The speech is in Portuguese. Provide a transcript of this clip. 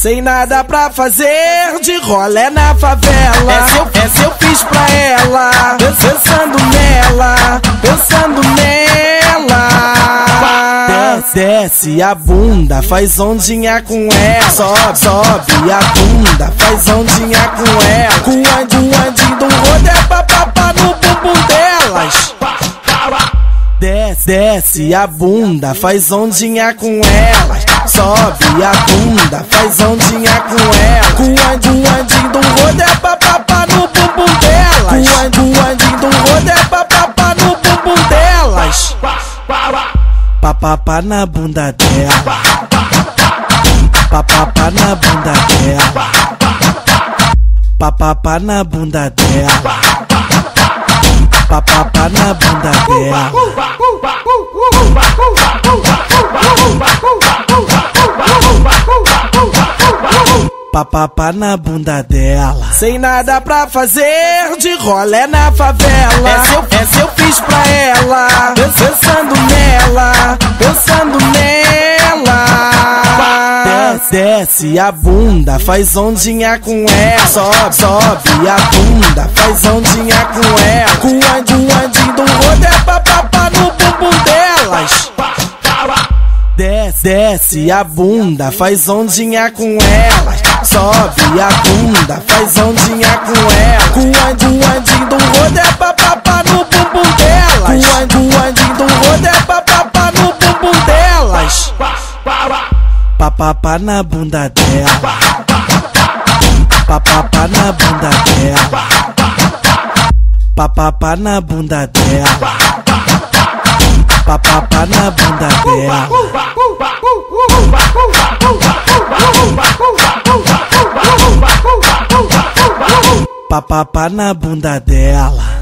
Sem nada pra fazer, de rolé na favela. Essa eu fiz pra ela, pensando nela, pensando nela. Desce a bunda, faz ondinha com ela. Sobe a bunda, faz ondinha com ela. Com o andinho do rodo é papapá no bumbum delas. Desce a bunda, faz ondinha com ela. Sobe a bunda, faz ondinha com ela. Com o andinho do rodo é papapá no bumbum delas. Com o andinho do rodo é papapá no bumbum delas. Papapá na bunda dela. Papapá na bunda dela. Papapá na bunda dela. Papapá na bunda dela. Papapá na bunda dela. Sem nada pra fazer, de rolé na favela. Essa eu fiz pra ela, pensando nela, pensando nela. Desce a bunda, faz ondinha com ela. Sobe a bunda, faz ondinha com ela. Com o andinho do rodo é papapá no bumbum delas. Desce a bunda, faz ondinha com ela. Sobe a bunda, faz ondinha com ela. Com o andinho do rodo é papapá no bumbum delas. Com o andinho do rodo é papapá no bumbum delas. Papapá na bunda dela. Papapá na bunda dela. Papapá na bunda dela. Papapá na bunda dela. Papapá na bunda dela.